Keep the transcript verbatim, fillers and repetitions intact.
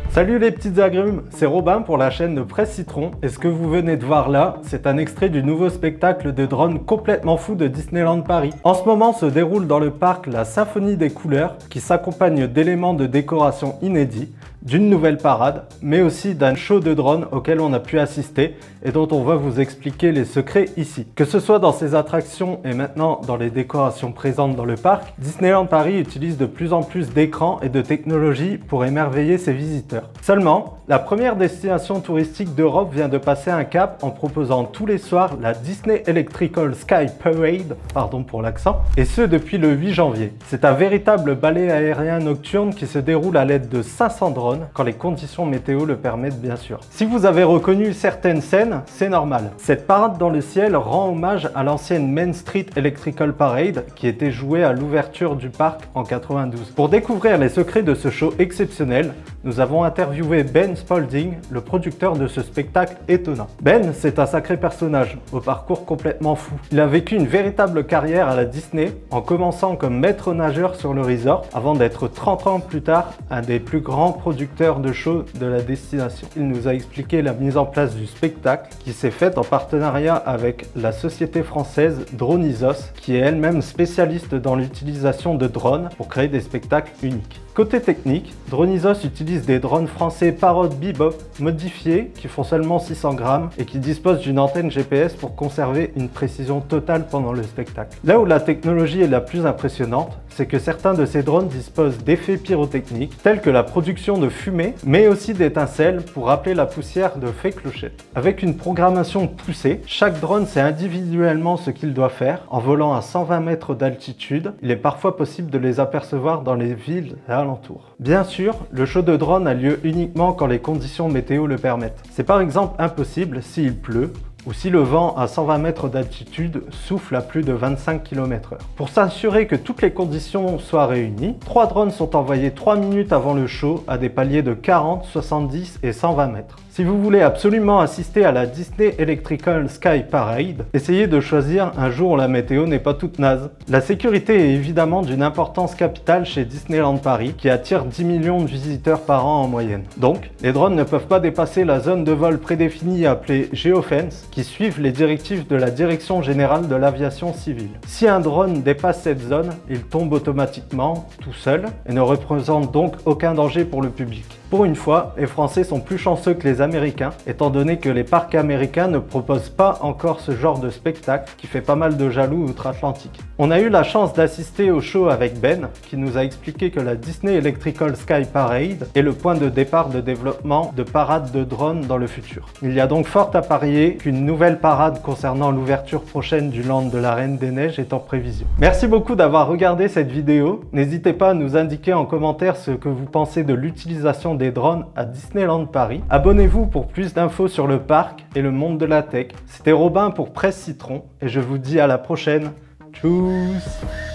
Salut les petites agrumes, c'est Robin pour la chaîne de Presse Citron et ce que vous venez de voir là, c'est un extrait du nouveau spectacle de drones complètement fou de Disneyland Paris. En ce moment se déroule dans le parc la Symphonie des couleurs qui s'accompagne d'éléments de décoration inédits, d'une nouvelle parade, mais aussi d'un show de drones auquel on a pu assister et dont on va vous expliquer les secrets ici. Que ce soit dans ses attractions et maintenant dans les décorations présentes dans le parc, Disneyland Paris utilise de plus en plus d'écrans et de technologies pour émerveiller ses visiteurs. Seulement, la première destination touristique d'Europe vient de passer un cap en proposant tous les soirs la Disney Electrical Sky Parade, pardon pour l'accent, et ce depuis le huit janvier. C'est un véritable ballet aérien nocturne qui se déroule à l'aide de cinq cents drones quand les conditions météo le permettent bien sûr. Si vous avez reconnu certaines scènes, c'est normal. Cette parade dans le ciel rend hommage à l'ancienne Main Street Electrical Parade qui était jouée à l'ouverture du parc en quatre-vingt-douze. Pour découvrir les secrets de ce show exceptionnel, nous avons interviewé Ben Spalding, le producteur de ce spectacle étonnant. Ben, c'est un sacré personnage, au parcours complètement fou. Il a vécu une véritable carrière à la Disney, en commençant comme maître nageur sur le resort, avant d'être trente ans plus tard un des plus grands producteurs de show de la destination. Il nous a expliqué la mise en place du spectacle qui s'est faite en partenariat avec la société française Dronizos, qui est elle-même spécialiste dans l'utilisation de drones pour créer des spectacles uniques. Côté technique, Dronizos utilise des drones français Parrot Bebop modifiés qui font seulement six cents grammes et qui disposent d'une antenne G P S pour conserver une précision totale pendant le spectacle. Là où la technologie est la plus impressionnante, c'est que certains de ces drones disposent d'effets pyrotechniques tels que la production de fumée, mais aussi d'étincelles pour rappeler la poussière de fées clochettes. Avec une programmation poussée, chaque drone sait individuellement ce qu'il doit faire. En volant à cent vingt mètres d'altitude, il est parfois possible de les apercevoir dans les villes et alentours. Bien sûr, le show de drone a lieu uniquement quand les conditions météo le permettent. C'est par exemple impossible s'il pleut, ou si le vent à cent vingt mètres d'altitude souffle à plus de vingt-cinq kilomètres heure. Pour s'assurer que toutes les conditions soient réunies, trois drones sont envoyés trois minutes avant le show à des paliers de quarante, soixante-dix et cent vingt mètres. Si vous voulez absolument assister à la Disney Electrical Sky Parade, essayez de choisir un jour où la météo n'est pas toute naze. La sécurité est évidemment d'une importance capitale chez Disneyland Paris, qui attire dix millions de visiteurs par an en moyenne. Donc, les drones ne peuvent pas dépasser la zone de vol prédéfinie appelée Geofence, qui suivent les directives de la Direction Générale de l'Aviation Civile. Si un drone dépasse cette zone, il tombe automatiquement, tout seul, et ne représente donc aucun danger pour le public. Pour une fois, les Français sont plus chanceux que les Américains, étant donné que les parcs américains ne proposent pas encore ce genre de spectacle qui fait pas mal de jaloux outre-Atlantique. On a eu la chance d'assister au show avec Ben, qui nous a expliqué que la Disney Electrical Sky Parade est le point de départ de développement de parades de drones dans le futur. Il y a donc fort à parier qu'une nouvelle parade concernant l'ouverture prochaine du Land de la Reine des Neiges est en prévision. Merci beaucoup d'avoir regardé cette vidéo. N'hésitez pas à nous indiquer en commentaire ce que vous pensez de l'utilisation des drones à Disneyland Paris. Abonnez-vous pour plus d'infos sur le parc et le monde de la tech. C'était Robin pour Presse Citron et je vous dis à la prochaine. Tchuss!